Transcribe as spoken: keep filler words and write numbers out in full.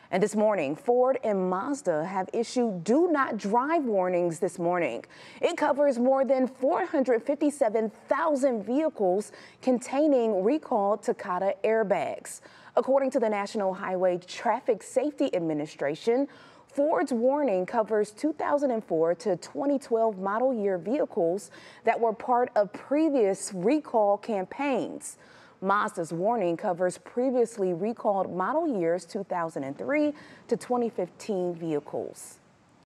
And this morning, Ford and Mazda have issued do not drive warnings this morning. It covers more than four hundred fifty-seven thousand vehicles containing recalled Takata airbags. According to the National Highway Traffic Safety Administration, Ford's warning covers two thousand four to twenty twelve model year vehicles that were part of previous recall campaigns. Mazda's warning covers previously recalled model years two thousand three to twenty fifteen vehicles.